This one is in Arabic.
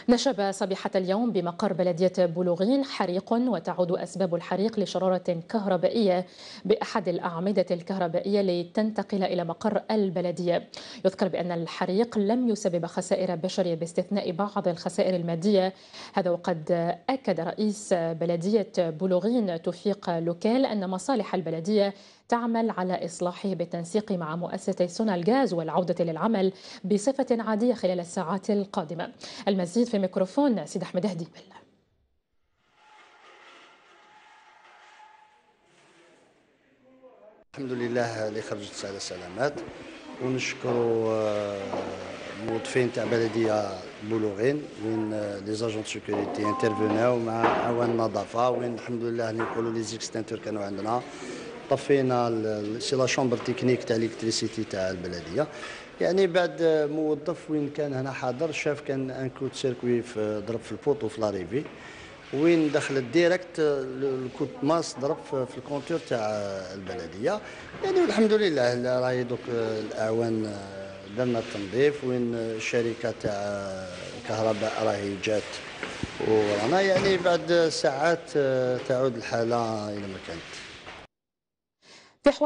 نشب صبيحة اليوم بمقر بلدية بولوغين حريق، وتعود أسباب الحريق لشرارة كهربائية بأحد الأعمدة الكهربائية لتنتقل إلى مقر البلدية. يذكر بأن الحريق لم يسبب خسائر بشرية باستثناء بعض الخسائر المادية، هذا وقد أكد رئيس بلدية بولوغين توفيق لوكيل أن مصالح البلدية تعمل على إصلاحه بالتنسيق مع مؤسسة سونالغاز والعودة للعمل بصفة عادية خلال الساعات القادمة. المزيد في ميكروفون سيد أحمد هديبل. الحمد لله اللي خرجت على سلامات، ونشكروا الموظفين تاع بلديه بولوغين وين لي زاجون سيكوريتي انترفيناو مع عوان النظافه، وين الحمد لله نقولوا لي زيكستانتور كانوا عندنا. طفينا سي لا شومبر تكنيك تاع الكتريسيتي تاع البلديه، يعني بعد موظف وين كان هنا حاضر شاف كان ان كود سيركوي ضرب في البوطو في لاريفي، وين دخلت ديريكت الكود ماس ضرب في الكونتور تاع البلديه. يعني الحمد لله راهي دوك الاعوان درنا التنظيف، وين الشركه تاع الكهرباء راهي جات، ورانا يعني بعد ساعات تعود الحاله الى ما كانت.